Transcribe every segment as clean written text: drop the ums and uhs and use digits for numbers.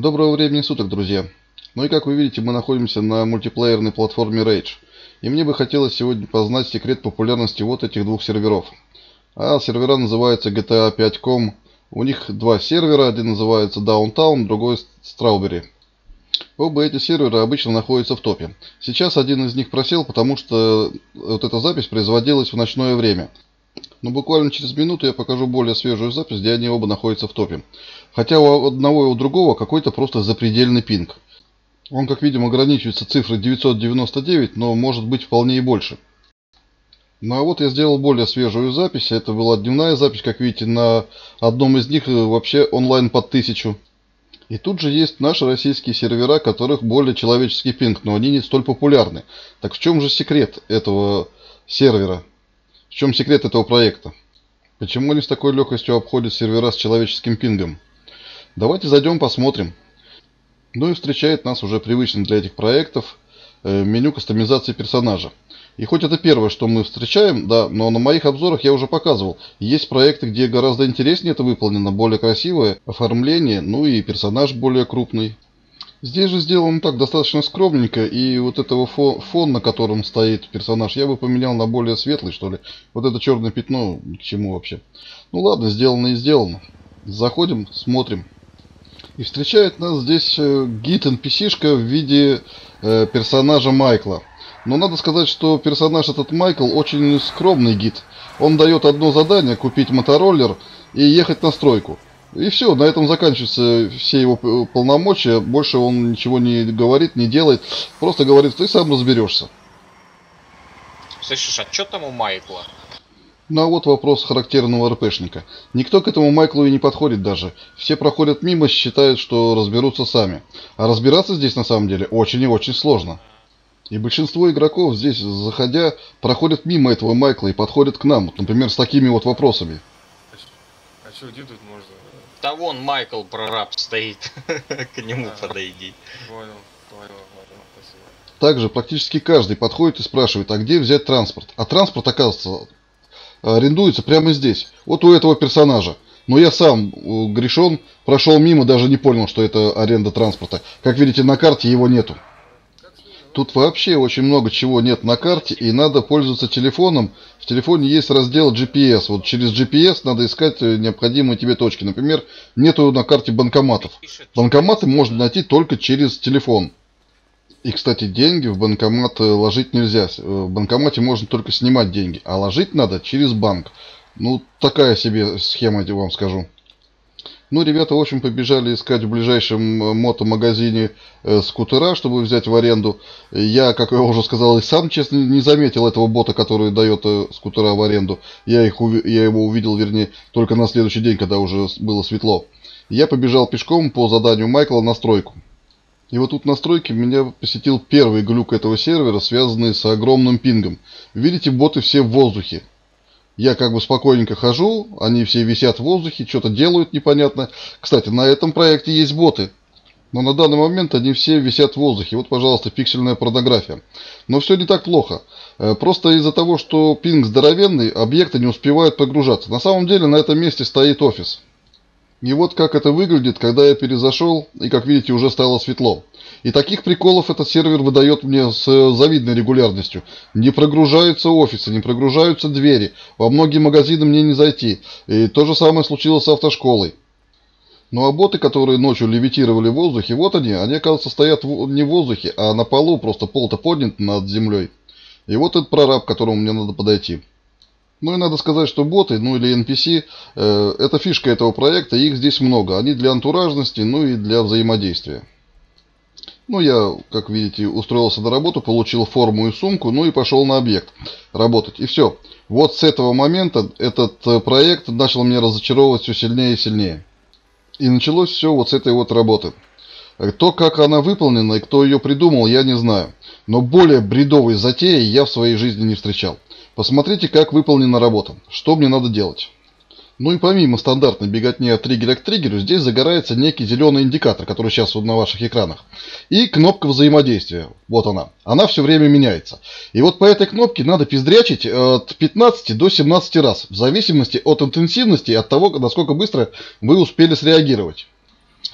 Доброго времени суток, друзья! Ну и как вы видите, мы находимся на мультиплеерной платформе Rage. И мне бы хотелось сегодня познать секрет популярности вот этих двух серверов. А сервера называются GTA 5.com. У них два сервера, один называется Downtown, другой Strawberry. Оба эти сервера обычно находятся в топе. Сейчас один из них просел, потому что вот эта запись производилась в ночное время. Но буквально через минуту я покажу более свежую запись, где они оба находятся в топе. Хотя у одного и у другого какой-то просто запредельный пинг. Он, как видим, ограничивается цифрой 999, но может быть вполне и больше. Ну а вот я сделал более свежую запись. Это была дневная запись, как видите, на одном из них вообще онлайн под 1000. И тут же есть наши российские сервера, которых более человеческий пинг, но они не столь популярны. Так в чем же секрет этого сервера? В чем секрет этого проекта? Почему они с такой легкостью обходят сервера с человеческим пингом? Давайте зайдем посмотрим. Ну и встречает нас уже привычный для этих проектов меню кастомизации персонажа. И хоть это первое, что мы встречаем, да, но на моих обзорах я уже показывал. Есть проекты, где гораздо интереснее это выполнено, более красивое оформление, ну и персонаж более крупный. Здесь же сделано так достаточно скромненько, и вот этого фон, на котором стоит персонаж, я бы поменял на более светлый, что ли. Вот это черное пятно, ни к чему вообще. Ну ладно, сделано и сделано. Заходим, смотрим. И встречает нас здесь гид NPC-шка в виде персонажа Майкла. Но надо сказать, что персонаж этот Майкл очень скромный гид. Он дает одно задание: купить мотороллер и ехать на стройку. И все, на этом заканчиваются все его полномочия. Больше он ничего не говорит, не делает. Просто говорит: ты сам разберешься. Слышишь, а что там у Майкла? Ну а вот вопрос характерного РПшника. Никто к этому Майклу и не подходит даже. Все проходят мимо, считают, что разберутся сами. А разбираться здесь на самом деле очень и очень сложно. И большинство игроков здесь, заходя, проходят мимо этого Майкла и подходят к нам. Например, с такими вот вопросами. А что, где тут можно? Да вон Майкл прораб стоит. К нему подойди. Понял, спасибо. Также практически каждый подходит и спрашивает, а где взять транспорт. А транспорт, оказывается, арендуется прямо здесь. Вот у этого персонажа. Но я сам грешен, прошел мимо, даже не понял, что это аренда транспорта. Как видите, на карте его нету. Тут вообще очень много чего нет на карте, и надо пользоваться телефоном. В телефоне есть раздел GPS. Вот через GPS надо искать необходимые тебе точки. Например, нету на карте банкоматов. Банкоматы можно найти только через телефон. И, кстати, деньги в банкомат ложить нельзя. В банкомате можно только снимать деньги, а ложить надо через банк. Ну, такая себе схема, я вам скажу. Ну, ребята, в общем, побежали искать в ближайшем мотомагазине скутера, чтобы взять в аренду. Я, как я уже сказал, и сам, честно, не заметил этого бота, который дает скутера в аренду. Я его увидел, вернее, только на следующий день, когда уже было светло. Я побежал пешком по заданию Майкла на стройку. И вот тут на стройке меня посетил первый глюк этого сервера, связанный с огромным пингом. Видите, боты все в воздухе. Я как бы спокойненько хожу, они все висят в воздухе, что-то делают непонятно. Кстати, на этом проекте есть боты. Но на данный момент они все висят в воздухе. Вот, пожалуйста, пиксельная порнография. Но все не так плохо. Просто из-за того, что пинг здоровенный, объекты не успевают прогружаться. На самом деле на этом месте стоит офис. И вот как это выглядит, когда я перезашел, и, как видите, уже стало светло. И таких приколов этот сервер выдает мне с завидной регулярностью. Не прогружаются офисы, не прогружаются двери. Во многие магазины мне не зайти. И то же самое случилось с автошколой. Ну а боты, которые ночью левитировали в воздухе, вот они, оказывается, стоят не в воздухе, а на полу, просто пол-то поднят над землей. И вот этот прораб, к которому мне надо подойти. Ну и надо сказать, что боты, ну или NPC, это фишка этого проекта, их здесь много. Они для антуражности, ну и для взаимодействия. Ну я, как видите, устроился на работу, получил форму и сумку, ну и пошел на объект работать. И все. Вот с этого момента этот проект начал меня разочаровывать все сильнее и сильнее. И началось все вот с этой вот работы. То, как она выполнена и кто ее придумал, я не знаю. Но более бредовой затеи я в своей жизни не встречал. Посмотрите, как выполнена работа. Что мне надо делать? Ну и помимо стандартной беготни от триггера к триггеру, здесь загорается некий зеленый индикатор, который сейчас вот на ваших экранах. И кнопка взаимодействия. Вот она. Она все время меняется. И вот по этой кнопке надо пиздрячить от 15 до 17 раз. В зависимости от интенсивности и от того, насколько быстро вы успели среагировать.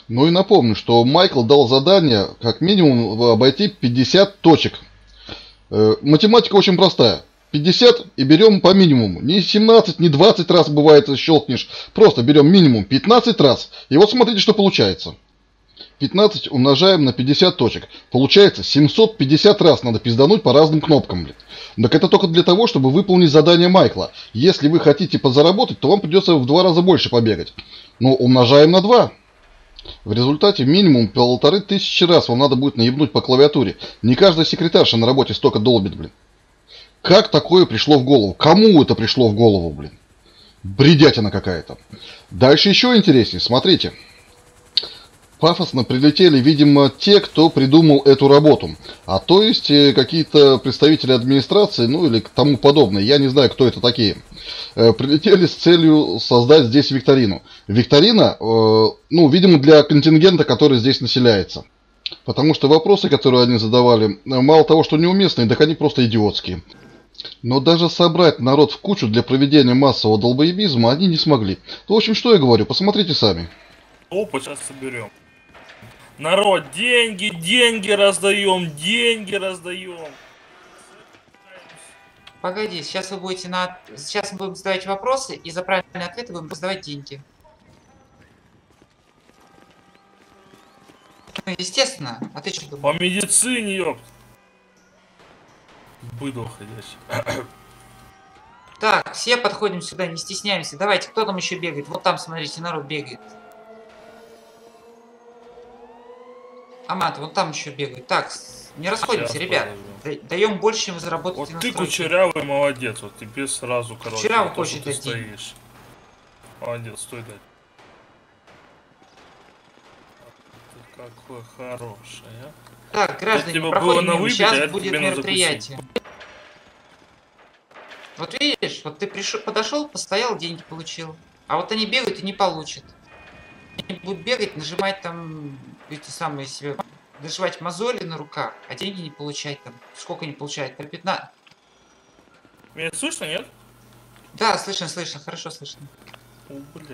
Ну и напомню, что Майкл дал задание как минимум обойти 50 точек. Математика очень простая. 50 и берем по минимуму. Не 17, не 20 раз бывает щелкнешь. Просто берем минимум 15 раз. И вот смотрите, что получается. 15 умножаем на 50 точек. Получается 750 раз надо пиздануть по разным кнопкам, блин. Так это только для того, чтобы выполнить задание Майкла. Если вы хотите подзаработать, то вам придется в 2 раза больше побегать. Но умножаем на 2. В результате минимум 1500 раз вам надо будет наебнуть по клавиатуре. Не каждая секретарша на работе столько долбит, блин. Как такое пришло в голову? Кому это пришло в голову, блин? Бредятина какая-то. Дальше еще интереснее, смотрите. Пафосно прилетели, видимо, те, кто придумал эту работу. А то есть какие-то представители администрации, ну или тому подобное. Я не знаю, кто это такие. Прилетели с целью создать здесь викторину. Викторина, ну, видимо, для контингента, который здесь населяется. Потому что вопросы, которые они задавали, мало того, что неуместные, так они просто идиотские. Но даже собрать народ в кучу для проведения массового долбоебизма они не смогли. В общем, что я говорю, посмотрите сами. Опыт сейчас соберем. Народ, деньги раздаем, деньги раздаем. Погоди, сейчас вы будете Сейчас мы будем задавать вопросы, и за правильные ответы будем раздавать деньги. Ну, естественно. А ты что По думаешь? медицине, ёпт. Быдло ходячий. Так, все подходим сюда, не стесняемся. Давайте, кто там еще бегает? Вот там, смотрите, народ бегает. Амат, вон там еще бегает. Так, не расходимся, Сейчас, ребят. Даем больше, чем вы заработаете Вот на ты стройке. кучерявый молодец, вот тебе сразу, короче, Кучерявый за то, хочет что ты дать деньги. стоишь. Молодец, стой дать. Ты какой хороший, а. Так, граждане, тебя было проходим на мимо. выбить, Сейчас а это будет тебе на мероприятие. Вот видишь, вот ты подошел, постоял, деньги получил. А вот они бегают и не получат. Они будут бегать, нажимать там эти самые себе, нажимать мозоли на руках, а деньги не получать там. Сколько не получают? По 15. Меня слышно, нет? Да, слышно, хорошо слышно. О, блядь.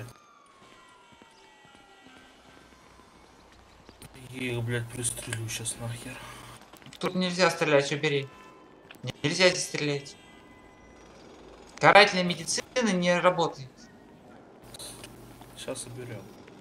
Я их, блядь, пристрелю сейчас нахер. Тут нельзя стрелять, убери. Нельзя здесь стрелять. Карательная медицина не работает. Сейчас соберем.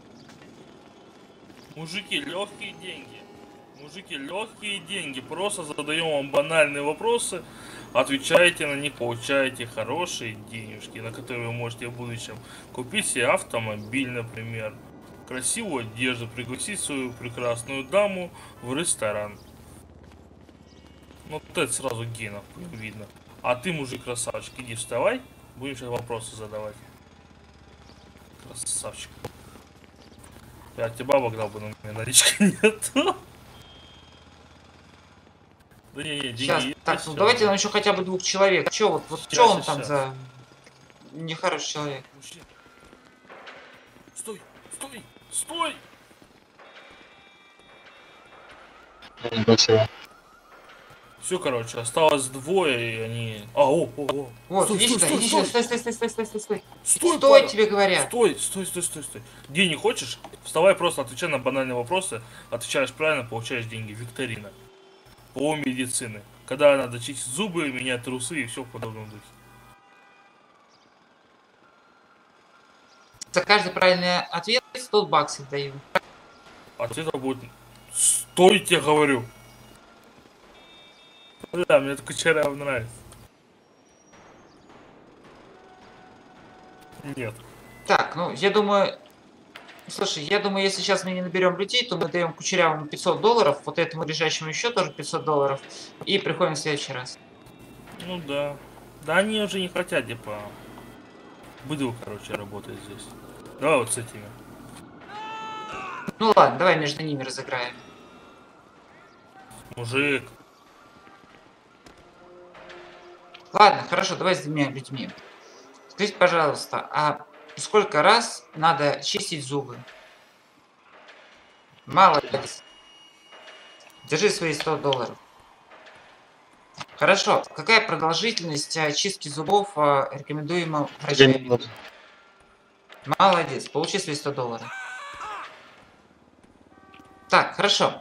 Мужики, легкие деньги. Мужики, легкие деньги. Просто задаем вам банальные вопросы. Отвечаете на них, получаете хорошие денежки, на которые вы можете в будущем купить себе автомобиль, например. Красивую одежду, пригласить свою прекрасную даму в ресторан. Ну, вот это сразу гена, видно. А ты, мужик, красавчик, иди вставай. Будем сейчас вопросы задавать. Красавчик. Я от тебя бабок дал бы, но у меня налички нет. Да не, деньги Сейчас, есть, так, ну всё. давайте нам еще хотя бы 2 человек. Че вот Щас, что он щас, там щас. за нехороший человек? Мужчина. Стой, стой, стой! Все, короче, осталось двое, и они... о. Вот, Стой, иди стой, сюда, стой, иди стой. сюда, стой. Стой, Стой, пара. тебе говорят. Стой. Деньги хочешь? Вставай, просто отвечай на банальные вопросы. Отвечаешь правильно, получаешь деньги. Викторина. По медицины. Когда надо чистить зубы, менять трусы и все в подобном духе. За каждый правильный ответ 100 баксов даю. Ответа будет... Стой, тебе говорю. Да, мне такой Кучеряв нравится. Нет. Так, ну, я думаю... Слушай, я думаю, если сейчас мы не наберем людей, то мы даем Кучерявому $500, вот этому лежащему еще тоже $500, и приходим в следующий раз. Ну да. Да они уже не хотят, типа... Быдло, короче, работает здесь. Давай вот с этими. Ну ладно, давай между ними разыграем. Мужик. Ладно, хорошо, давай с 2 людьми. Скажите, пожалуйста, а сколько раз надо чистить зубы? Молодец. Держи свои $100. Хорошо. Какая продолжительность чистки зубов рекомендуема врачами? Молодец. Получи свои $100. Так, хорошо.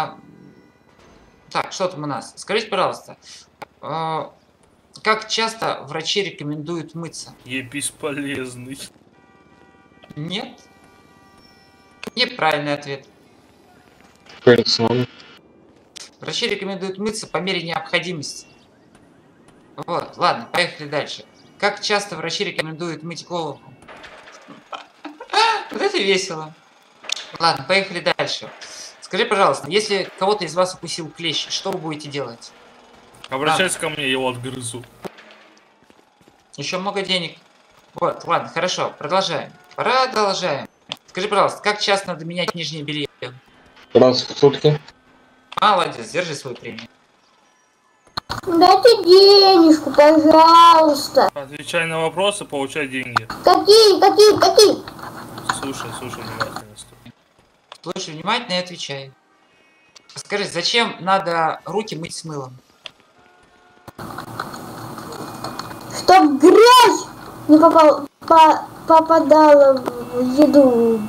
Так, что там у нас? Скажите, пожалуйста, как часто врачи рекомендуют мыться? Я бесполезный. Нет? Неправильный ответ. Врачи рекомендуют мыться по мере необходимости. Вот, ладно, поехали дальше. Как часто врачи рекомендуют мыть голову? Вот это весело. Ладно, поехали дальше. Скажи, пожалуйста, если кого-то из вас укусил клещ, что вы будете делать? Обращайся ко мне, я его отгрызу. Еще много денег. Вот, ладно, хорошо, продолжаем. Продолжаем. Скажи, пожалуйста, как часто надо менять нижнее белье? Раз в сутки. Молодец, держи свою премию. Дайте денежку, пожалуйста. Отвечай на вопросы, получай деньги. Какие? Слушай внимательно. Слушай внимательно и отвечай. Скажи, зачем надо руки мыть с мылом? Чтоб грязь не попадала в еду.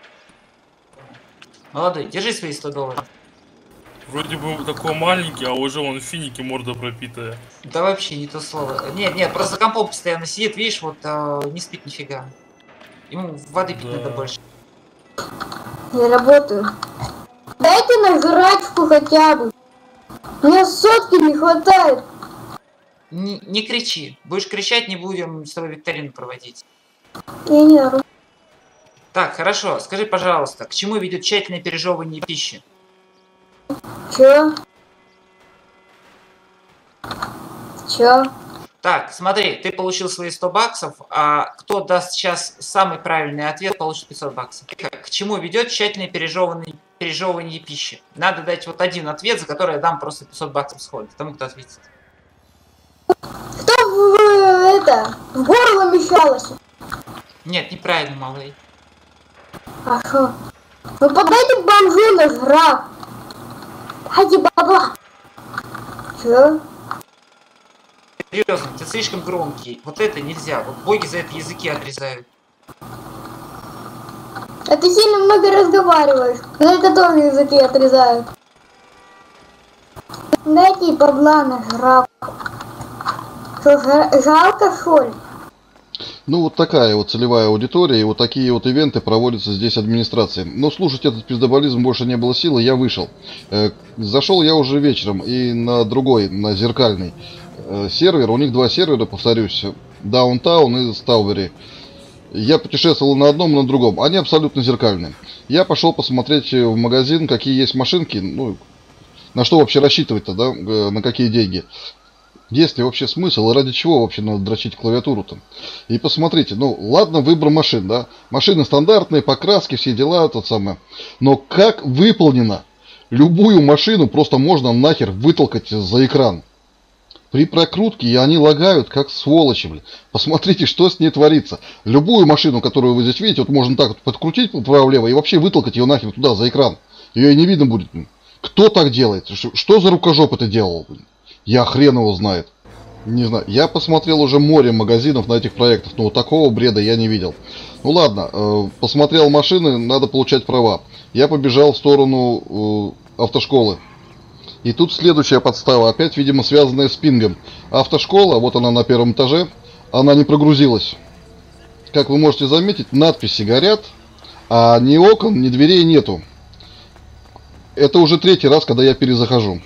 Молодой, держи свои 100 долларов. Вроде бы такой маленький, а уже он финики, морда пропитая. Да вообще не то слово. Нет, просто компом постоянно сидит, видишь, вот не спит нифига. Ему воды пить надо больше. Я работаю. Дайте на жрачку хотя бы. Мне сотки не хватает. Не кричи. Будешь кричать, не будем с тобой викторину проводить. Я не ору. Так, хорошо. Скажи, пожалуйста, к чему ведет тщательное пережевывание пищи? Чё? Так, смотри, ты получил свои 100 баксов, а кто даст сейчас самый правильный ответ, получит 500 баксов. К чему ведет тщательное пережевывание пищи? Надо дать вот один ответ, за который я дам просто 500 баксов сходит. Тому, кто ответит. Кто в горло мешалось? Нет, неправильно, малый. А шо? Ну подайте бомжу на жрак. Дайте бабла. Чё? Серьезно, ты слишком громкий. Вот это нельзя. Вот боги за это языки отрезают. А ты сильно много разговариваешь. За это тоже языки отрезают. Дайте бабла на жрак. Что, жалко, что ли? Ну, вот такая вот целевая аудитория, и вот такие вот ивенты проводятся здесь администрацией. Но слушать этот пиздоболизм больше не было силы, я вышел. Зашел я уже вечером и на другой, на зеркальный сервер. У них два сервера, повторюсь, Даунтаун и Стаубери. Я путешествовал на одном и на другом. Они абсолютно зеркальные. Я пошел посмотреть в магазин, какие есть машинки, ну, на что вообще рассчитывать-то, да, на какие деньги. Есть ли вообще смысл и ради чего вообще надо дрочить клавиатуру-то? И посмотрите, ну ладно, выбор машин, да. Машины стандартные, покраски, все дела, тот самое. Но как выполнено? Любую машину просто можно нахер вытолкать за экран. При прокрутке они лагают, как сволочи, блин. Посмотрите, что с ней творится. Любую машину, которую вы здесь видите, вот можно так вот подкрутить вправо-влево и вообще вытолкать ее нахер туда, за экран. Ее и не видно будет. Блин. Кто так делает? Что за рукожоп это делал, блин? Я хрен его знает. Не знаю. Я посмотрел уже море магазинов на этих проектах, но вот такого бреда я не видел. Ну ладно, посмотрел машины, надо получать права. Я побежал в сторону автошколы. И тут следующая подстава, опять, видимо, связанная с пингом. Автошкола, вот она на первом этаже, она не прогрузилась. Как вы можете заметить, надписи горят, а ни окон, ни дверей нету. Это уже третий раз, когда я перезахожу.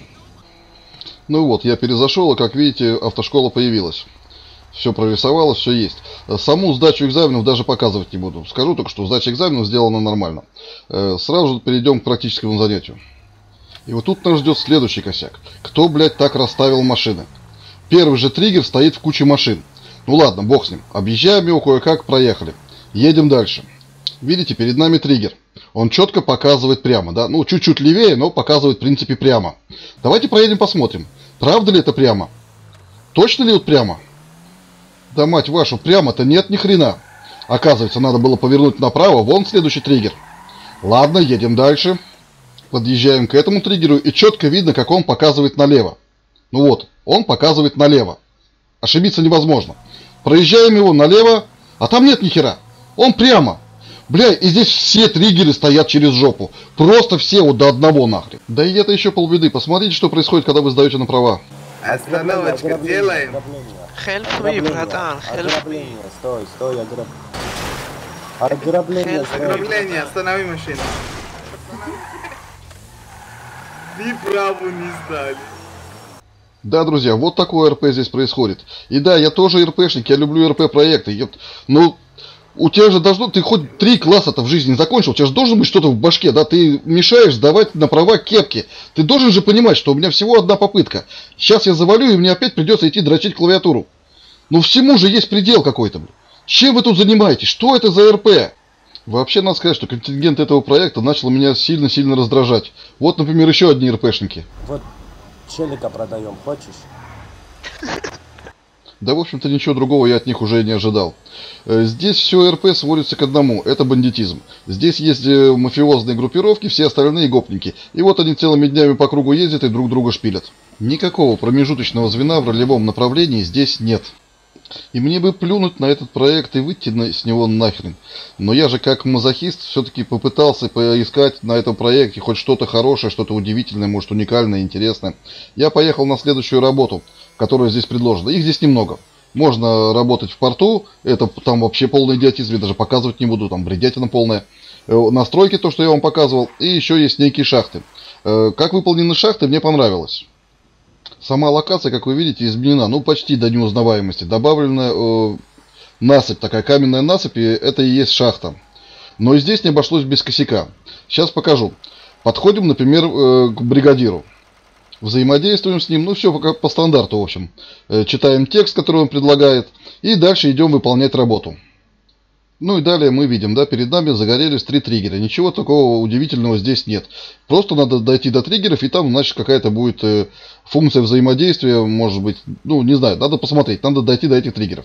Ну вот, я перезашел, и, как видите, автошкола появилась. Все прорисовалось, все есть. Саму сдачу экзаменов даже показывать не буду. Скажу только, что сдача экзаменов сделана нормально. Сразу же перейдем к практическому занятию. И вот тут нас ждет следующий косяк. Кто, блядь, так расставил машины? Первый же триггер стоит в куче машин. Ну ладно, бог с ним. Объезжаем его кое-как, проехали. Едем дальше. Видите, перед нами триггер. Он четко показывает прямо, да? Ну, чуть-чуть левее, но показывает, в принципе, прямо. Давайте проедем, посмотрим. Правда ли это прямо? Точно ли вот прямо? Да мать вашу, прямо-то нет ни хрена. Оказывается, надо было повернуть направо. Вон следующий триггер. Ладно, едем дальше. Подъезжаем к этому триггеру, и четко видно, как он показывает налево. Ну вот, он показывает налево. Ошибиться невозможно. Проезжаем его налево, а там нет ни хера. Он прямо. Бля, и здесь все триггеры стоят через жопу. Просто все вот до одного нахрен. Да и это еще полбеды. Посмотрите, что происходит, когда вы сдаете на права. Остановочка делаем. Help me, братан, help me. Стой, ограбление. Ограбление, останови машину. Ты праву не сдали. Да, друзья, вот такое РП здесь происходит. И да, я тоже РПшник, я люблю РП-проекты. Ну, у тебя же должно... Ты хоть 3 класса-то в жизни закончил, у тебя же должно быть что-то в башке, да? Ты мешаешь сдавать на права кепки. Ты должен же понимать, что у меня всего одна попытка. Сейчас я завалю, и мне опять придется идти дрочить клавиатуру. Ну, всему же есть предел какой-то. Чем вы тут занимаетесь? Что это за РП? Вообще, надо сказать, что контингент этого проекта начал меня сильно-сильно раздражать. Вот, например, еще одни РПшники. Вот челика продаем, хочешь? Да, в общем-то, ничего другого я от них уже не ожидал. Здесь все РП сводится к одному. Это бандитизм. Здесь есть мафиозные группировки, все остальные гопники. И вот они целыми днями по кругу ездят и друг друга шпилят. Никакого промежуточного звена в ролевом направлении здесь нет. И мне бы плюнуть на этот проект и выйти с него нахрен. Но я же как мазохист все-таки попытался поискать на этом проекте хоть что-то хорошее, что-то удивительное, может уникальное, интересное. Я поехал на следующую работу, которая здесь предложена. Их здесь немного. Можно работать в порту, это там вообще полный идиотизм, я даже показывать не буду, там бредятина полная. Настройки, то, что я вам показывал, и еще есть некие шахты. Как выполнены шахты, мне понравилось. Сама локация, как вы видите, изменена, ну, почти до неузнаваемости. Добавлена насыпь, такая каменная насыпь, и это и есть шахта. Но и здесь не обошлось без косяка. Сейчас покажу. Подходим, например, к бригадиру. Взаимодействуем с ним, ну, все по стандарту, в общем. Читаем текст, который он предлагает, и дальше идем выполнять работу. Ну и далее мы видим, да, перед нами загорелись 3 триггера. Ничего такого удивительного здесь нет. Просто надо дойти до триггеров, и там, значит, какая-то будет функция взаимодействия, может быть, ну, не знаю, надо посмотреть, надо дойти до этих триггеров.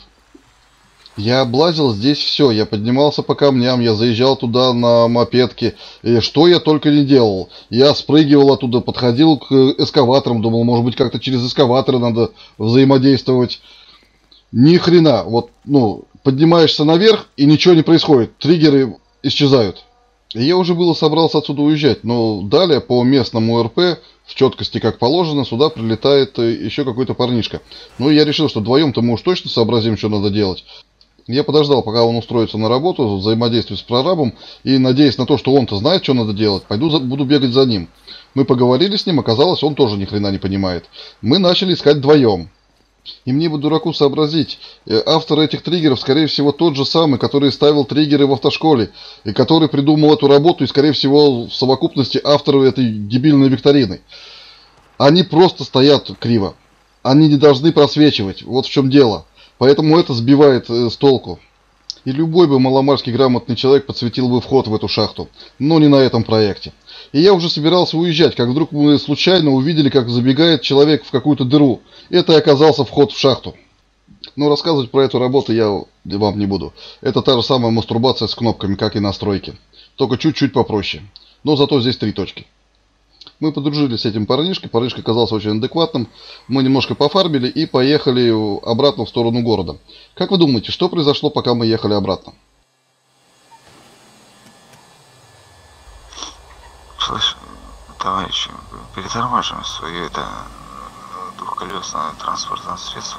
Я облазил здесь все, я поднимался по камням, я заезжал туда на мопедке, и что я только не делал. Я спрыгивал оттуда, подходил к эскаваторам, думал, может быть, как-то через эскаваторы надо взаимодействовать. Ни хрена, вот, ну... Поднимаешься наверх, и ничего не происходит. Триггеры исчезают. И я уже было собрался отсюда уезжать, но далее по местному РП, в четкости как положено, сюда прилетает еще какой-то парнишка. Ну и я решил, что вдвоем-то мы уж точно сообразим, что надо делать. Я подождал, пока он устроится на работу, взаимодействие с прорабом, и надеясь на то, что он-то знает, что надо делать, буду бегать за ним. Мы поговорили с ним, оказалось, он тоже ни хрена не понимает. Мы начали искать вдвоем. И мне бы, дураку, сообразить, автор этих триггеров, скорее всего, тот же самый, который ставил триггеры в автошколе, и который придумал эту работу, и, скорее всего, в совокупности авторы этой дебильной викторины. Они просто стоят криво. Они не должны просвечивать. Вот в чем дело. Поэтому это сбивает с толку. И любой бы маломальски грамотный человек подсветил бы вход в эту шахту. Но не на этом проекте. И я уже собирался уезжать, как вдруг мы случайно увидели, как забегает человек в какую-то дыру. Это и оказался вход в шахту. Но рассказывать про эту работу я вам не буду. Это та же самая мастурбация с кнопками, как и настройки. Только чуть-чуть попроще. Но зато здесь 3 точки. Мы подружились с этим парнишкой. Парнишка оказался очень адекватным. Мы немножко пофармили и поехали обратно в сторону города. Как вы думаете, что произошло, пока мы ехали обратно? Слышь, товарищи, перетормаживаем свое это двухколесное транспортное средство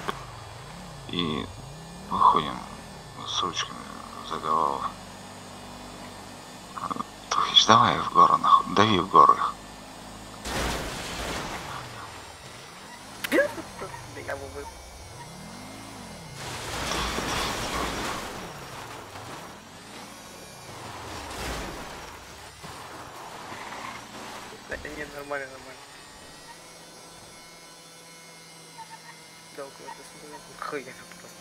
и выходим с ручками за голову. Тухич, давай в гору, нахуй, дави в гору их. Нет, нормально. Да, около это хуйня просто.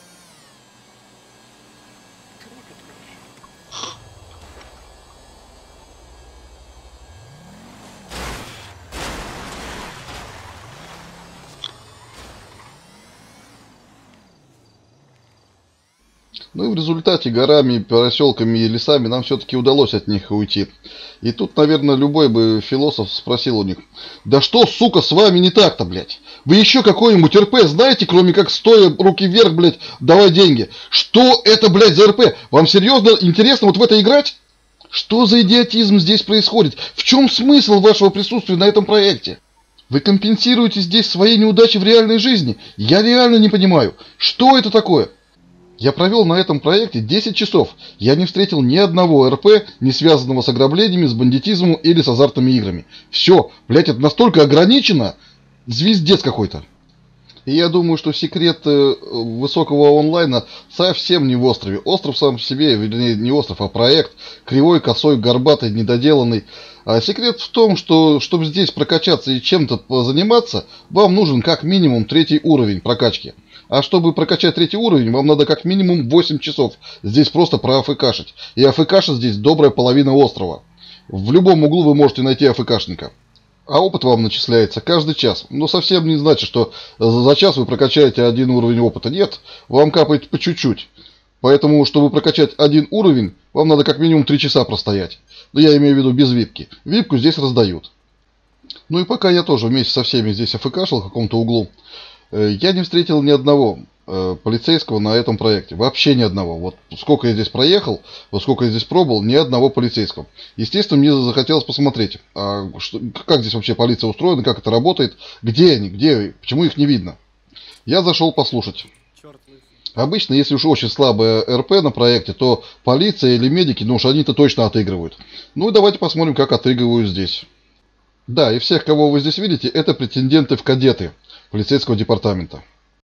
Ну и в результате горами, поселками и лесами нам все-таки удалось от них уйти. И тут, наверное, любой бы философ спросил у них: да что, сука, с вами не так-то, блядь? Вы еще какой-нибудь РП знаете, кроме как стоя руки вверх, блядь, давай деньги? Что это, блядь, за РП? Вам серьезно интересно вот в это играть? Что за идиотизм здесь происходит? В чем смысл вашего присутствия на этом проекте? Вы компенсируете здесь свои неудачи в реальной жизни? Я реально не понимаю. Что это такое? Я провел на этом проекте 10 часов. Я не встретил ни одного РП, не связанного с ограблениями, с бандитизмом или с азартными играми. Все, блядь, это настолько ограничено. Звездец какой-то. И я думаю, что секрет высокого онлайна совсем не в острове. Остров сам по себе, вернее, не остров, а проект. Кривой, косой, горбатый, недоделанный. А секрет в том, что чтобы здесь прокачаться и чем-то заниматься, вам нужен как минимум 3-й уровень прокачки. А чтобы прокачать 3-й уровень, вам надо как минимум 8 часов здесь просто проафкашить. И афкашить здесь добрая половина острова. В любом углу вы можете найти афкашника. А опыт вам начисляется каждый час. Но совсем не значит, что за час вы прокачаете 1 уровень опыта. Нет, вам капает по чуть-чуть. Поэтому, чтобы прокачать 1 уровень, вам надо как минимум 3 часа простоять. Но я имею в виду без випки. Випку здесь раздают. Ну и пока я тоже вместе со всеми здесь афкашил в каком-то углу, я не встретил ни одного полицейского на этом проекте. Вообще ни одного. Вот сколько я здесь проехал, вот сколько я здесь пробовал, ни одного полицейского. Естественно, мне захотелось посмотреть, как здесь вообще полиция устроена, как это работает, где они, почему их не видно. Я зашел послушать. Обычно, если уж очень слабая РП на проекте, то полиция или медики, ну уж они-то точно отыгрывают. Ну и давайте посмотрим, как отыгрывают здесь. Да, и всех, кого вы здесь видите, это претенденты в кадеты полицейского департамента.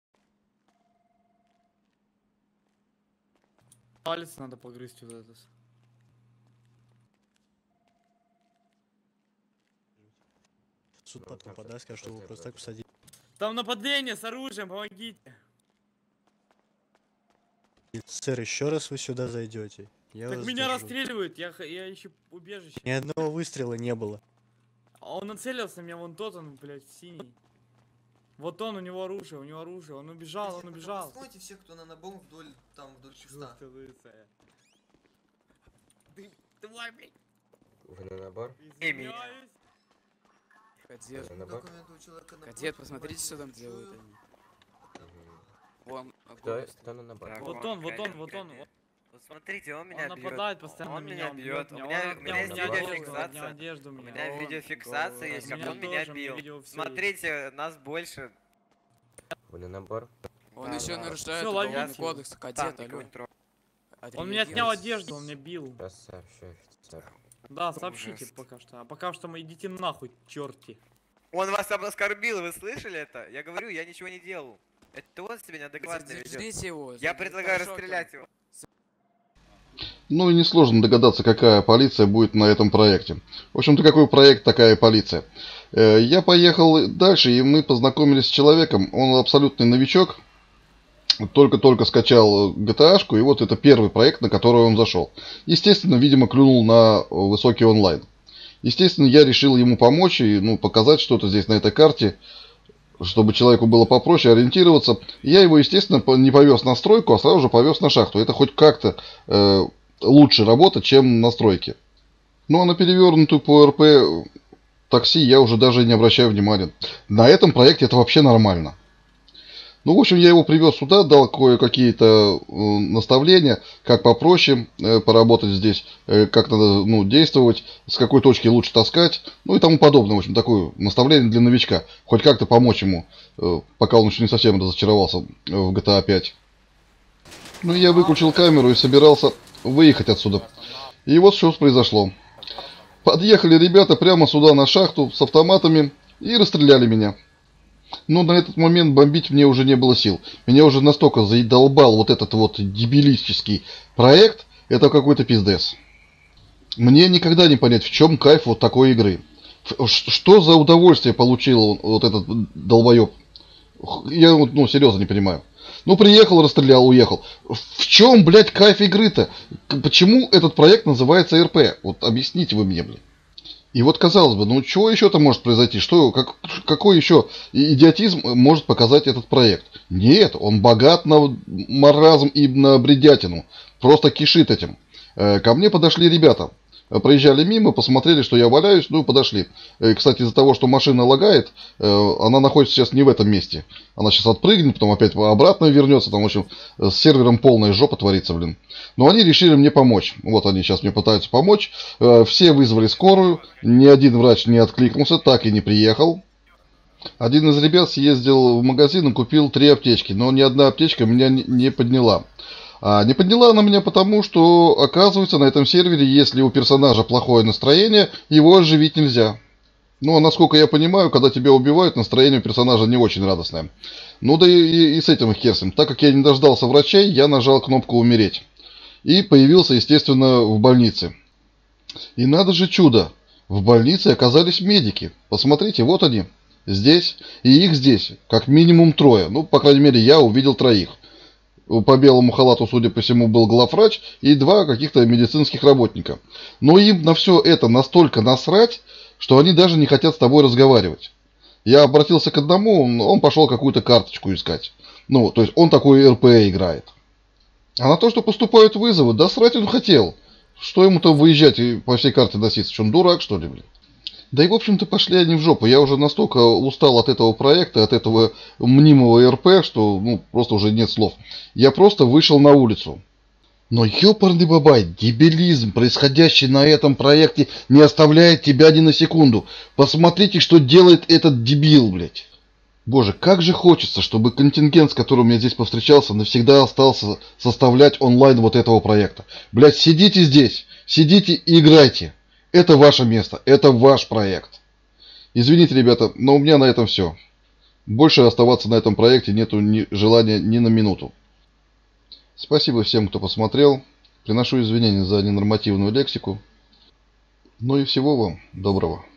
Палец надо погрызть вот этот. Суд потом подаст, скажет, что вы просто так посадили. Там нападение с оружием, помогите. Сэр, еще раз вы сюда зайдете. Так меня расстреливают, я ищу убежище. Ни одного выстрела не было. А он нацелился на меня, вон тот он, блядь, синий. Вот он, у него оружие, он убежал, он убежал. Посмотрите всех, кто на набом вдоль куста. Ты твой, блядь. Вы на набор? Кадет, посмотрите, что там делают они. Вон, кто на набор? Вот он. Вот смотрите, он меня бьет. Нападает постоянно он меня бьет. У меня меня есть видеофиксация. У меня видеофиксация есть, как он меня бил. Смотрите, нас больше. Вы на набор? Он еще нарушает уголовный кодекс, кадет, алло. Он мне отнял одежду, он меня бил. Сейчас сообщу, офицер. Да, сообщите пока что. А пока что мы идите нахуй, черти. Он вас оскорбил, вы слышали это? Я говорю, я ничего не делал. Это он себя неадекватно ведет. Я предлагаю расстрелять его. Ну и несложно догадаться, какая полиция будет на этом проекте. В общем-то, какой проект, такая полиция. Я поехал дальше, и мы познакомились с человеком. Он абсолютный новичок. Только-только скачал GTA-шку, и вот это первый проект, на который он зашел. Естественно, видимо, клюнул на высокий онлайн. Естественно, я решил ему помочь и показать что-то здесь на этой карте, чтобы человеку было попроще ориентироваться. Я его, естественно, не повез на стройку, а сразу же повез на шахту. Это хоть как-то лучше работать, чем на стройке. Ну а на перевернутую по РП такси я уже даже не обращаю внимания. На этом проекте это вообще нормально. Ну, в общем, я его привез сюда, дал кое-какие-то наставления, как попроще поработать здесь, как надо действовать, с какой точки лучше таскать, ну и тому подобное. В общем, такое наставление для новичка. Хоть как-то помочь ему, пока он еще не совсем разочаровался в GTA 5. Ну, я выключил камеру и собирался выехать отсюда. И вот что произошло. Подъехали ребята прямо сюда на шахту с автоматами и расстреляли меня. Но на этот момент бомбить мне уже не было сил. Меня уже настолько задолбал вот этот вот дебилистический проект. Это какой-то пиздец. Мне никогда не понять, в чем кайф вот такой игры. Что за удовольствие получил вот этот долбоеб? Я серьезно не понимаю. Ну, приехал, расстрелял, уехал. В чем, блядь, кайф игры-то? Почему этот проект называется РП? Вот объясните вы мне, блядь. И вот, казалось бы, ну чего еще-то может произойти? Какой еще идиотизм может показать этот проект? Нет, он богат на маразм и на бредятину. Просто кишит этим. Ко мне подошли ребята. Проезжали мимо, посмотрели, что я валяюсь, ну и подошли. Кстати, из-за того, что машина лагает, она находится сейчас не в этом месте. Она сейчас отпрыгнет, потом опять обратно вернется. Там, в общем, с сервером полная жопа творится, блин. Но они решили мне помочь. Вот они сейчас мне пытаются помочь. Все вызвали скорую. Ни один врач не откликнулся, так и не приехал. Один из ребят съездил в магазин и купил 3 аптечки. Но ни одна аптечка меня не подняла. А не подняла она меня потому, что, оказывается, на этом сервере, если у персонажа плохое настроение, его оживить нельзя. Ну, а насколько я понимаю, когда тебя убивают, настроение у персонажа не очень радостное. Ну, да и с этим хер с ним. Так как я не дождался врачей, я нажал кнопку «Умереть». И появился, естественно, в больнице. И надо же чудо. В больнице оказались медики. Посмотрите, вот они. Здесь. И их здесь. Как минимум 3. Ну, по крайней мере, я увидел 3. По белому халату, судя по всему, был главврач и 2 каких-то медицинских работника. Но им на все это настолько насрать, что они даже не хотят с тобой разговаривать. Я обратился к одному, он пошел какую-то карточку искать. Ну, то есть он такой РП играет. А на то, что поступают вызовы, да срать он хотел. Что ему-то выезжать и по всей карте носиться? Что он дурак, что ли, блин? Да и, в общем-то, пошли они в жопу. Я уже настолько устал от этого проекта, от этого мнимого РП, что, ну, просто уже нет слов. Я просто вышел на улицу. Но ёпарный бабай, дебилизм, происходящий на этом проекте, не оставляет тебя ни на секунду. Посмотрите, что делает этот дебил, блядь. Боже, как же хочется, чтобы контингент, с которым я здесь повстречался, навсегда остался составлять онлайн вот этого проекта. Блядь, сидите здесь, сидите и играйте. Это ваше место, это ваш проект. Извините, ребята, но у меня на этом все. Больше оставаться на этом проекте нету желания ни на минуту. Спасибо всем, кто посмотрел. Приношу извинения за ненормативную лексику. Ну и всего вам доброго.